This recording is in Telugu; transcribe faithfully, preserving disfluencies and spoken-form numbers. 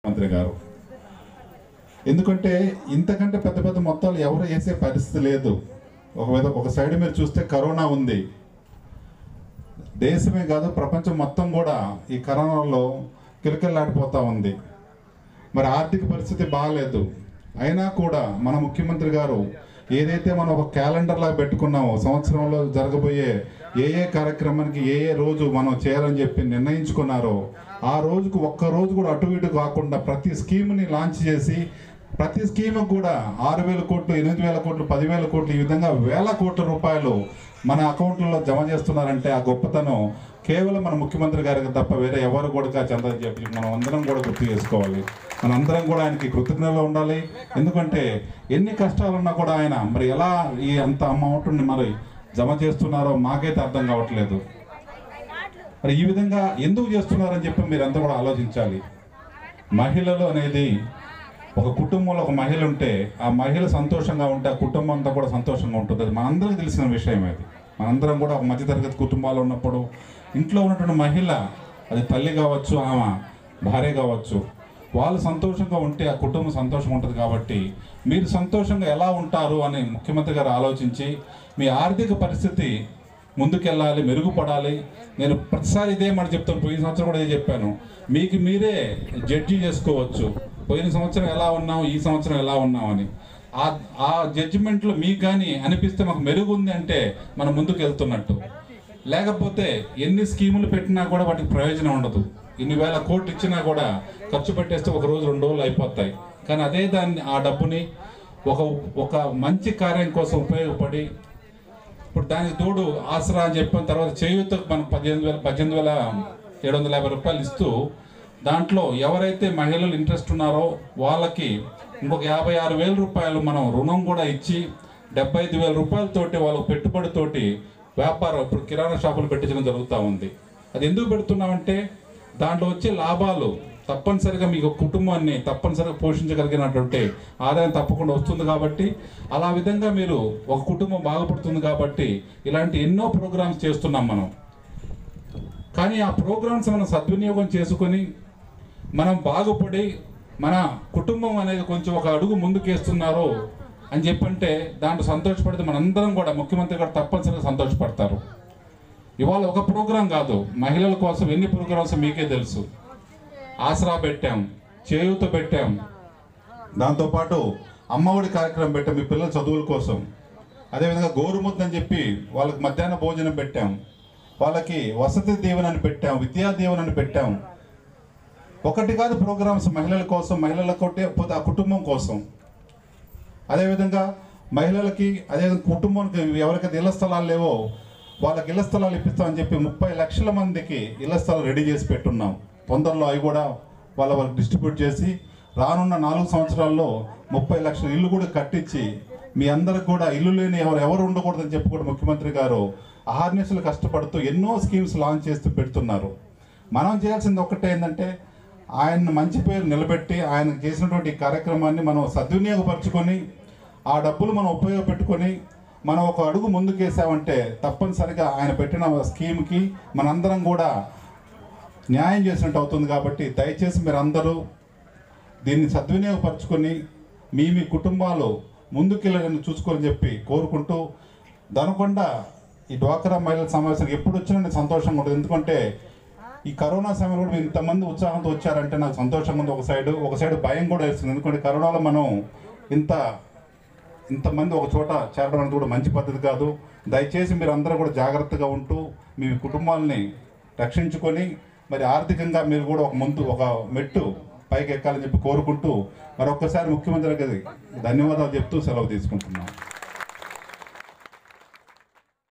మంత్రి గారు. ఎందుకంటే ఇంతకంటే పెద్ద పెద్ద మొత్తాలు ఎవరు వేసే పరిస్థితి లేదు. ఒక ఒక సైడ్ మీరు చూస్తే కరోనా ఉంది, దేశమే కాదు ప్రపంచం మొత్తం కూడా ఈ కరోనాలో కిలకిల్లాడిపోతూ ఉంది. మరి ఆర్థిక పరిస్థితి బాగాలేదు. అయినా కూడా మన ముఖ్యమంత్రి గారు ఏదైతే మనం ఒక క్యాలెండర్ లాగా పెట్టుకున్నామో సంవత్సరంలో జరగబోయే ఏ ఏ కార్యక్రమానికి ఏ ఏ రోజు మనం చేయాలని చెప్పి నిర్ణయించుకున్నారో ఆ రోజుకు ఒక్క రోజు కూడా అటు ఇటు కాకుండా ప్రతి స్కీమ్ని లాంచ్ చేసి ప్రతి స్కీమ్ కూడా ఆరు వేల కోట్లు ఎనిమిది వేల కోట్లు పదివేల కోట్లు ఈ విధంగా వేల కోట్ల రూపాయలు మన అకౌంట్లలో జమ చేస్తున్నారంటే ఆ గొప్పతనం కేవలం మన ముఖ్యమంత్రి గారికి తప్ప వేరే ఎవరు కూడా చెందని చెప్పి మనం అందరం కూడా గుర్తు చేసుకోవాలి. మనందరం కూడా ఆయనకి కృతజ్ఞతలు ఉండాలి. ఎందుకంటే ఎన్ని కష్టాలున్నా కూడా ఆయన మరి ఎలా ఈ అంత అమౌంట్ని మరి జమ చేస్తున్నారో మాకైతే అర్థం కావట్లేదు. మరి ఈ విధంగా ఎందుకు చేస్తున్నారని చెప్పి మీరంతా కూడా ఆలోచించాలి. మహిళలు అనేది ఒక కుటుంబంలో ఒక మహిళ ఉంటే ఆ మహిళ సంతోషంగా ఉంటే ఆ కుటుంబం అంతా కూడా సంతోషంగా ఉంటుంది. అది మనందరికీ తెలిసిన విషయం. అది మనందరం కూడా ఒక మధ్యతరగతి కుటుంబాలు ఉన్నప్పుడు ఇంట్లో ఉన్నటువంటి మహిళ, అది తల్లి కావచ్చు, ఆమె భార్య కావచ్చు, వాళ్ళు సంతోషంగా ఉంటే ఆ కుటుంబం సంతోషంగా ఉంటుంది. కాబట్టి మీరు సంతోషంగా ఎలా ఉంటారు అని ముఖ్యమంత్రి గారు ఆలోచించి మీ ఆర్థిక పరిస్థితి ముందుకెళ్ళాలి, మెరుగుపడాలి. నేను ప్రతిసారి ఇదే మాట చెప్తాను, పోయిన సంవత్సరం కూడా ఇదే చెప్పాను. మీకు మీరే జడ్జి చేసుకోవచ్చు, పోయిన సంవత్సరం ఎలా ఉన్నాం, ఈ సంవత్సరం ఎలా ఉన్నామని. ఆ ఆ జడ్జిమెంట్లో మీకు కానీ అనిపిస్తే మాకు మెరుగు ఉంది అంటే మనం ముందుకు వెళ్తున్నట్టు. లేకపోతే ఎన్ని స్కీములు పెట్టినా కూడా వాటికి ప్రయోజనం ఉండదు. ఇన్ని వేల కోట్లు ఇచ్చినా కూడా ఖర్చు పెట్టేస్తే ఒక రోజు రెండు రోజులు అయిపోతాయి. కానీ అదే దాన్ని ఆ డబ్బుని ఒక ఒక మంచి కార్యం కోసం ఉపయోగపడి ఇప్పుడు దానికి తోడు ఆసరా అని చెప్పిన తర్వాత చేయూతకు మనం పద్దెనిమిది వేల పద్దెనిమిది వేల ఏడు వందల యాభై రూపాయలు ఇస్తూ దాంట్లో ఎవరైతే మహిళలు ఇంట్రెస్ట్ ఉన్నారో వాళ్ళకి ఇంకొక యాభై ఆరు వేల రూపాయలు మనం రుణం కూడా ఇచ్చి డెబ్బై ఐదు వేల రూపాయలతోటి వాళ్ళకు పెట్టుబడితోటి వ్యాపారం ఇప్పుడు కిరాణా షాపులు పెట్టించడం జరుగుతూ ఉంది. అది ఎందుకు పెడుతున్నామంటే దాంట్లో వచ్చే లాభాలు తప్పనిసరిగా మీకు కుటుంబాన్ని తప్పనిసరిగా పోషించగలిగినటువంటి ఆదాయం తప్పకుండా వస్తుంది. కాబట్టి అలా విధంగా మీరు ఒక కుటుంబం బాగుపడుతుంది. కాబట్టి ఇలాంటి ఎన్నో ప్రోగ్రామ్స్ చేస్తున్నాం మనం. కానీ ఆ ప్రోగ్రామ్స్ మనం సద్వినియోగం చేసుకొని మనం బాగుపడి మన కుటుంబం అనేది కొంచెం ఒక అడుగు ముందుకేస్తున్నారు అని చెప్పంటే దాంట్లో సంతోషపడితే మనందరం కూడా ముఖ్యమంత్రి గారు తప్పనిసరిగా సంతోషపడతారు. ఇవాళ ఒక ప్రోగ్రాం కాదు, మహిళల కోసం ఎన్ని ప్రోగ్రామ్స్ మీకే తెలుసు. ఆసరా పెట్టాం, చేయూత పెట్టాం, దాంతోపాటు అమ్మఒడి కార్యక్రమం పెట్టాం మీ పిల్లల చదువుల కోసం. అదేవిధంగా గోరుముద్ద అని చెప్పి వాళ్ళకి మధ్యాహ్న భోజనం పెట్టాం, వాళ్ళకి వసతి దీవెనని పెట్టాం, విద్యా దీవెనని పెట్టాం. ఒకటి కాదు ప్రోగ్రామ్స్ మహిళల కోసం, మహిళలకు ఆ కుటుంబం కోసం. అదేవిధంగా మహిళలకి అదే కుటుంబానికి ఎవరికైతే ఇళ్ల స్థలాలు లేవో వాళ్ళకి ఇళ్ల స్థలాలు ఇప్పిస్తామని చెప్పి ముప్పై లక్షల మందికి ఇళ్ల స్థలాలు రెడీ చేసి పెట్టున్నాం. తొందరలో అవి కూడా వాళ్ళ వాళ్ళకి డిస్ట్రిబ్యూట్ చేసి రానున్న నాలుగు సంవత్సరాల్లో ముప్పై లక్షల ఇల్లు కూడా కట్టించి మీ అందరికి కూడా ఇల్లు లేని ఎవరు ఎవరు ఉండకూడదని చెప్పి కూడా ముఖ్యమంత్రి గారు అహర్నిశలు కష్టపడుతూ ఎన్నో స్కీమ్స్ లాంచ్ చేస్తూ పెడుతున్నారు. మనం చేయాల్సింది ఒక్కటే ఏంటంటే ఆయన మంచి పేరు నిలబెట్టి ఆయన చేసినటువంటి కార్యక్రమాన్ని మనం సద్వినియోగపరచుకొని ఆ డబ్బులు మనం ఉపయోగపెట్టుకొని మనం ఒక అడుగు ముందుకేసామంటే తప్పనిసరిగా ఆయన పెట్టిన స్కీమ్కి మనందరం కూడా న్యాయం చేసినట్టు అవుతుంది. కాబట్టి దయచేసి మీరు అందరూ దీన్ని సద్వినియోగపరచుకొని మీ మీ కుటుంబాలు ముందుకెళ్ళని చూసుకోవాలని చెప్పి కోరుకుంటూ, దనకొండ ఈ డ్వాక్రా మహిళల సమావేశానికి ఎప్పుడు వచ్చినా నేను సంతోషంగా ఉంటుంది. ఎందుకంటే ఈ కరోనా సమయంలో కూడా మీరు ఇంతమంది ఉత్సాహంతో వచ్చారంటే నాకు సంతోషంగా ఉంది. ఒక సైడు ఒక సైడు భయం కూడా వేస్తుంది. ఎందుకంటే కరోనాలో మనం ఇంత ఇంతమంది ఒక చోట చేరడం అనేది కూడా మంచి పద్ధతి కాదు. దయచేసి మీరు అందరూ కూడా జాగ్రత్తగా ఉంటూ మీ కుటుంబాలని రక్షించుకొని మరి ఆర్థికంగా మీరు కూడా ఒక ముందు ఒక మెట్టు పైకి ఎక్కాలని చెప్పి కోరుకుంటూ మరొక్కసారి ముఖ్యమంత్రి గారికి ధన్యవాదాలు చెప్తూ సెలవు తీసుకుంటున్నాను.